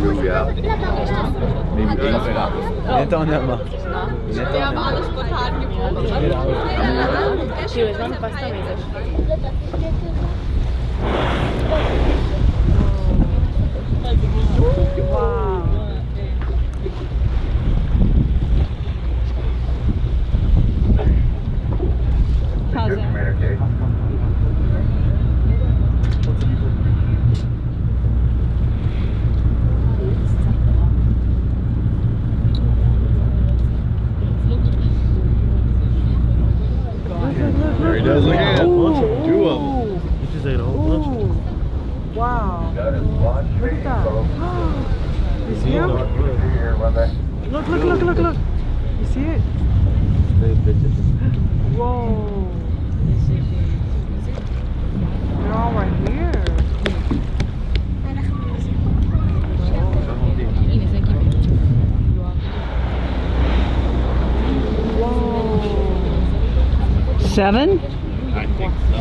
move you out. Maybe bump it up. Nett auch nicht mehr. Wir haben alles spontan gebucht. Wow. Pause. There he does again. Two of them. You just ate a whole bunch of them. Wow. Look at that. You see him? Look, look, look, look, look. You see it? Whoa. They're all right here. Whoa. 7? I think so.